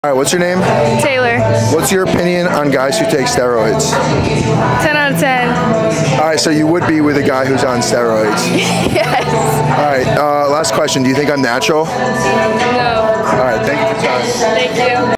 All right, what's your name? Taylor. What's your opinion on guys who take steroids? 10 out of 10. All right, so you would be with a guy who's on steroids? Yes. All right, last question. Do you think I'm natural? No. All right, thank you for your time. Thank you.